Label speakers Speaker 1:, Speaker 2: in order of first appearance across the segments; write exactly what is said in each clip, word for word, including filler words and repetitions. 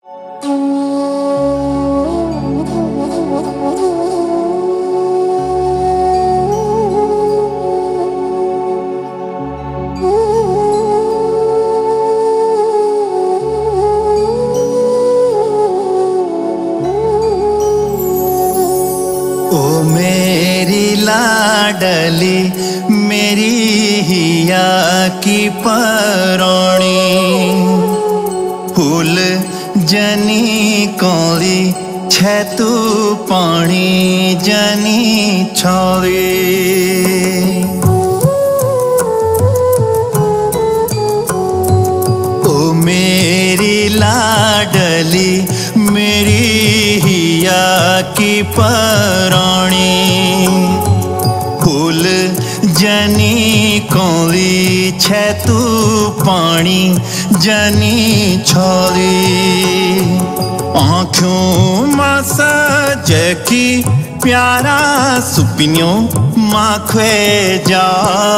Speaker 1: ओ मेरी लाडली मेरी हिया की परौणी, फूल जनी कौली छे तू पानी जनी छौली। ओ मेरी लाडली मेरी हिया की परौणी, फूल जनी कौली छे तू पानी जनी छौली। आँखों मां सजकी प्यारा सुपिन्यों माखवे जा,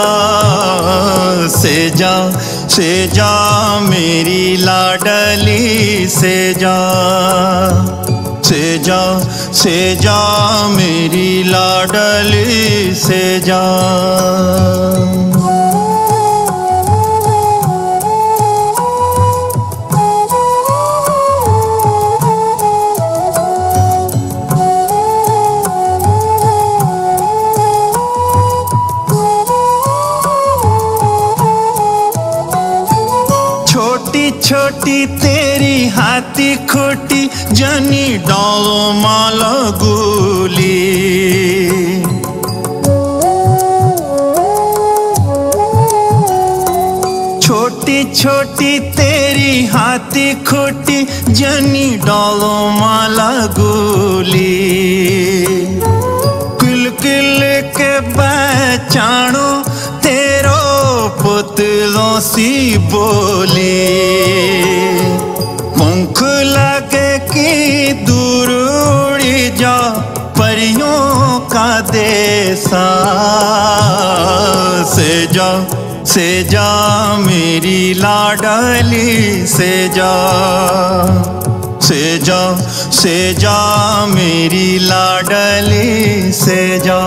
Speaker 1: से जा से जा मेरी लाडली से जा, से जा से जा मेरी लाडली से जा। छोटी छोटी तेरी हाथी खोटी जनी डालो माला गोली। छोटी छोटी तेरी हाथी खोटी जनी डालो माला गोली। किल किल के बचाणो तेरो पुतलों सी बोली। पंख लगे कि दूर उड़ी जा परियों का देसा, से जा से जा मेरी लाडली से जा, से जा से जा मेरी लाडली से जा।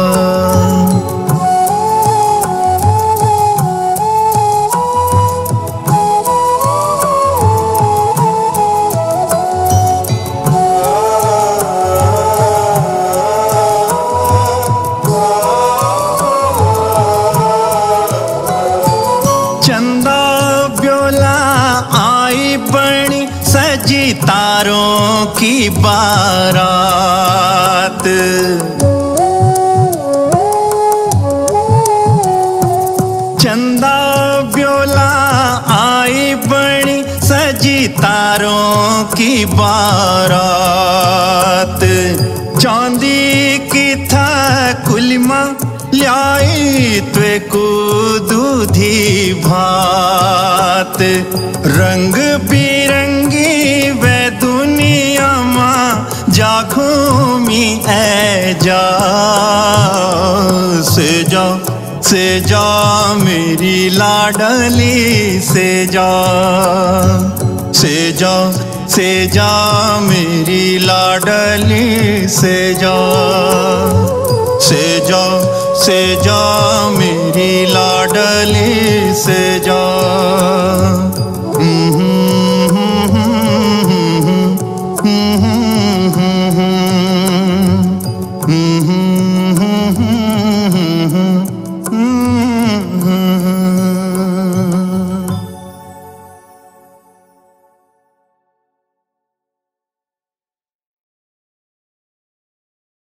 Speaker 1: चंदा ब्योला आई बनी सजी तारों की बारात। चंदा ब्योला आई बनी सजी तारों की बारात। चांदी की था कुलिमा ल्याई त्वे को दूधी भात। रंग बिरंगी वे दुनिया माँ जा घूमी ऐ जा, से जा से जा मेरी लाडली से जा, से जा से जा मेरी लाडली से जा, से जा से जा मेरी लाडली से जा। Mm-hmm.